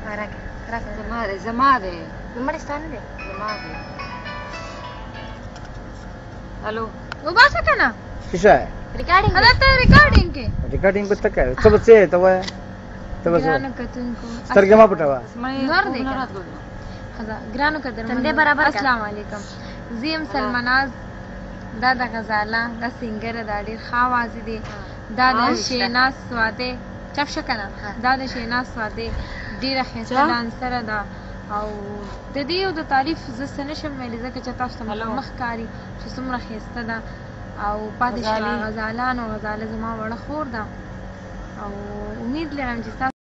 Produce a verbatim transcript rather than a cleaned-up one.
راکه راکه زما دی زما دی نمبر ستا نه دی زما دی الو وباسه کنه څه شی ریکارډینګ هلته ریکارډینګ کې ریکارډینګ به ته کوې څه به څه ته وایې ته به څه ګرانو کتونکو سترګې مه پټوه نور دی که ښه ګرانو تندی برابر که. السلام علیکم زه یم سلمناز دا د غزاله دا سینګره دا ډېر ښه آواز دی دا د شیناز سوادې چپ شه که نه دا د شیناز سوادې ډېره ښایسته ډانسره ده او د دې یو د تعریف زه څه نه شم ویلی ځکه چې تاسو ته مخ ښکاري چې څومره ښایسته ده او پاتې شوه غزالان او غزاله زما وړه خور ده او امید لرم چې